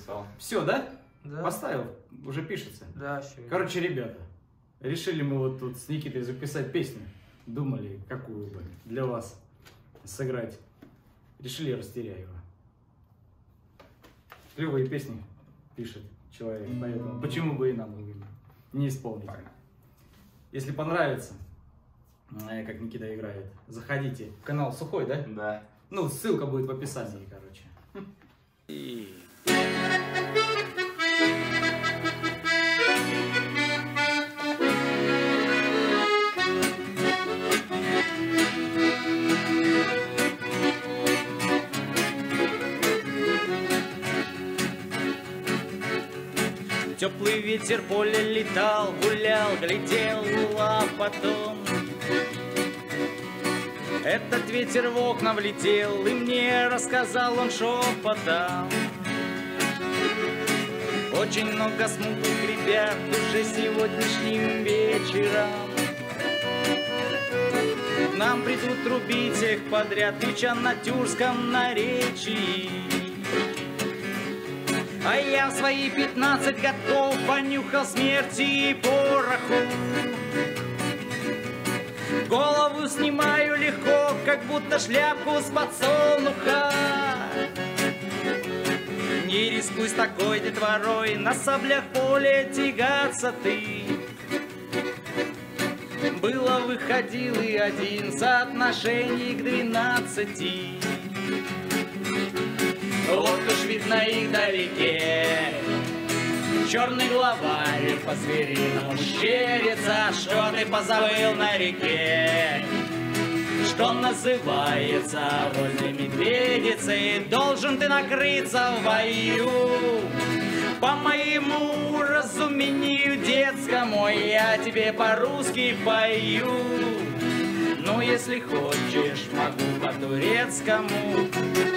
написал. Все, да? Да. Поставил, уже пишется. Да, все. Короче, ребята, решили мы вот тут с Никитой записать песню. Думали, какую бы для вас сыграть. Решили Растеряева. Клевые песни пишет человек, поэтому почему бы и нам не исполнить. Если понравится, как Никита играет, заходите в канал Сухой, да? Да. Ну, ссылка будет в описании, короче. Теплый ветер поле летал, гулял, глядел, а потом этот ветер в окна влетел, и мне рассказал он шепотом. Очень много смутных ребят уже сегодняшним вечером к нам придут трубить их подряд, крича на тюркском наречии. А я в свои 15 годков понюхал смерти и пороху. Голову снимаю легко, как будто шляпку с подсолнуха. Не рискуй с такой детворой, на саблях поле тягаться ты. Было выходил и один, соотношений к 12. Вот уж видно их вдалеке, черный главарь по-звериному щерится. Что ты позабыл на реке, что называется вольной медведицей? Должен ты накрыться в бою. По моему разумению детскому я тебе по-русски пою. Ну, если хочешь, могу по-турецкому.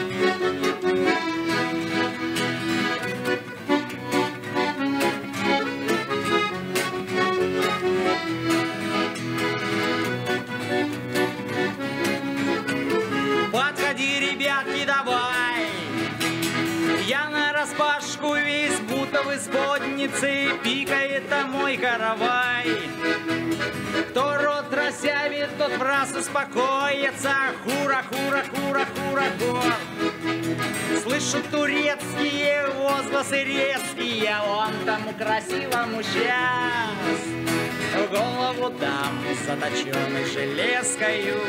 Подходи, ребятки, давай. Я нараспашку весь, будто в исподнице, пикает мой каравай. Кто рот разъявит, тот в раз успокоится. Хура, хура, хура, хура, хура. Слышу турецкие возгласы резкие, он тому красивому сейчас в голову дам, заточенный железкою.